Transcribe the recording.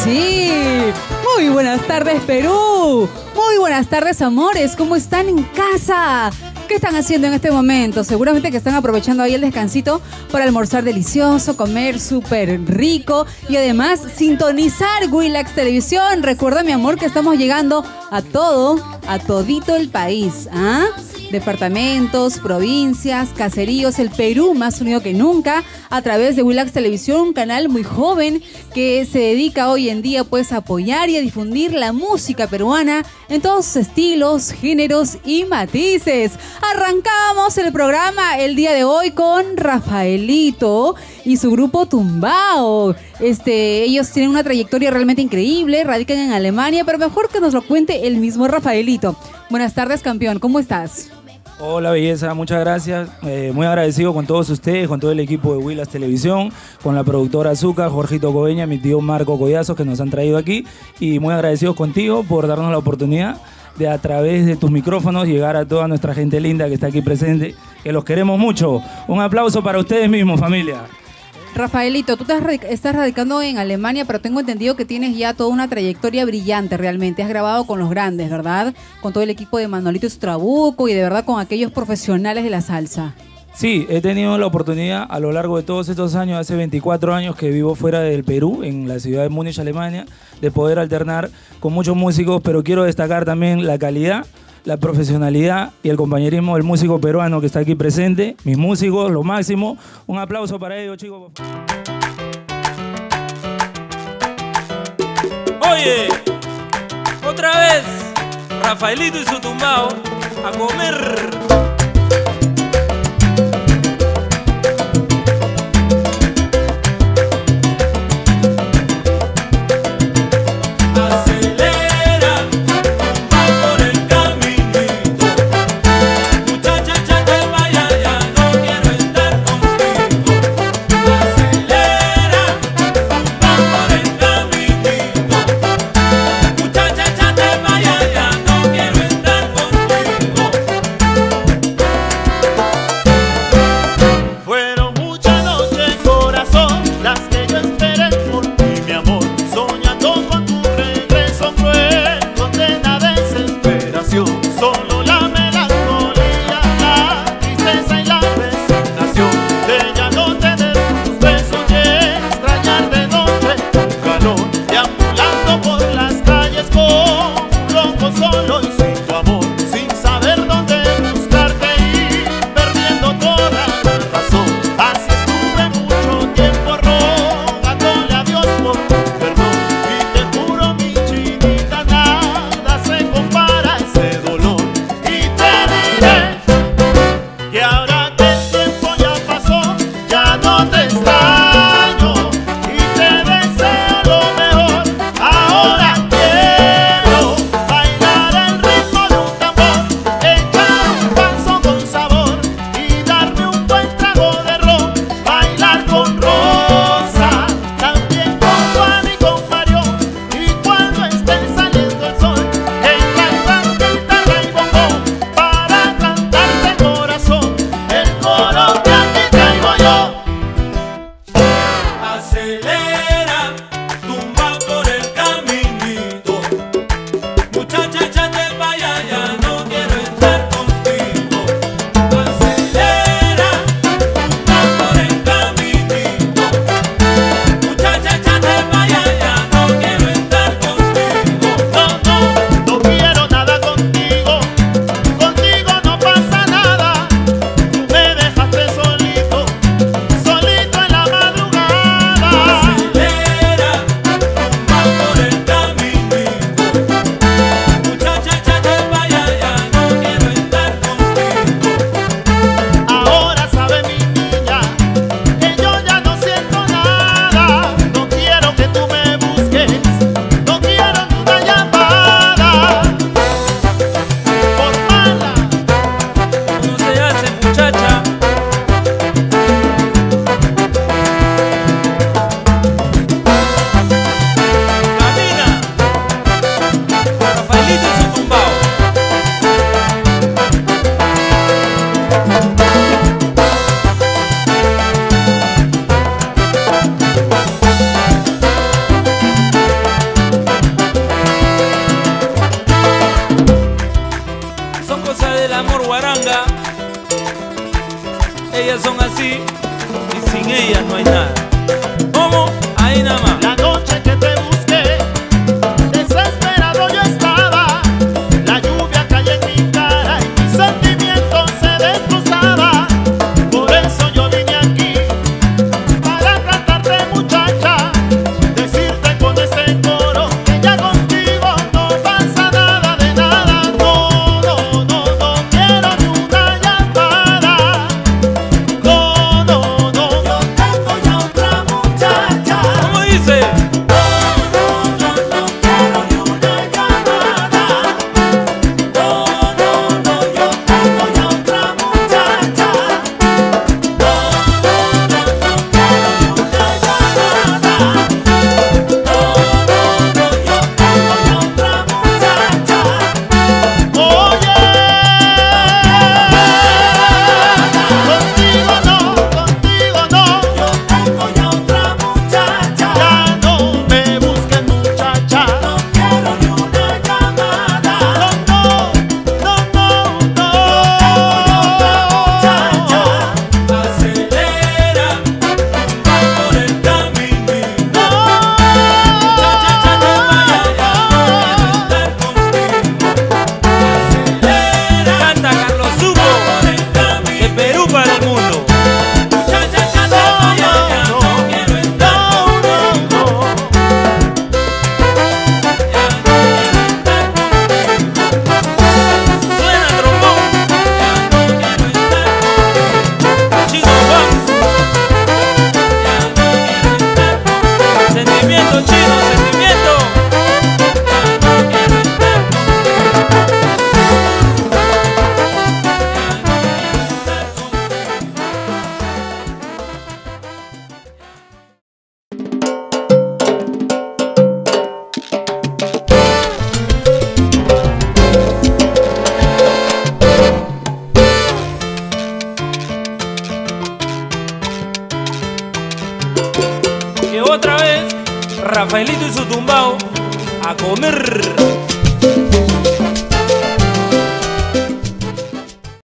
sí. Muy buenas tardes, Perú. Muy buenas tardes, amores. ¿Cómo están en casa? ¿Qué están haciendo en este momento? Seguramente que están aprovechando ahí el descansito para almorzar delicioso, comer súper rico y además sintonizar Willax Televisión. Recuerda, mi amor, que estamos llegando a todito el país. ¿Ah? Departamentos, provincias, caseríos, el Perú más unido que nunca a través de Willax Televisión, un canal muy joven que se dedica hoy en día pues a apoyar y a difundir la música peruana en todos sus estilos, géneros y matices. Arrancamos el programa el día de hoy con Rafaelito y su grupo Tumbao. Ellos tienen una trayectoria realmente increíble, radican en Alemania, pero mejor que nos lo cuente el mismo Rafaelito. Buenas tardes, campeón, ¿cómo estás? Hola, belleza, muchas gracias. Muy agradecido con todos ustedes, con todo el equipo de Willax Televisión, con la productora Azúcar, Jorgito Coveña, mi tío Marco Collazos, que nos han traído aquí. Y muy agradecidos contigo por darnos la oportunidad de, a través de tus micrófonos, llegar a toda nuestra gente linda que está aquí presente, que los queremos mucho. Un aplauso para ustedes mismos, familia. Rafaelito, tú estás radicando en Alemania, pero tengo entendido que tienes ya toda una trayectoria brillante realmente. Has grabado con los grandes, ¿verdad? Con todo el equipo de Manolito Trabuco y de verdad con aquellos profesionales de la salsa. Sí, he tenido la oportunidad a lo largo de todos estos años, hace 24 años que vivo fuera del Perú, en la ciudad de Múnich, Alemania, de poder alternar con muchos músicos, pero quiero destacar también la calidad, la profesionalidad y el compañerismo del músico peruano que está aquí presente. Mis músicos, lo máximo. Un aplauso para ellos, chicos. Oye, otra vez, Rafaelito y su Tumbao a comer. otra vez, Rafaelito y su tumbao a comer.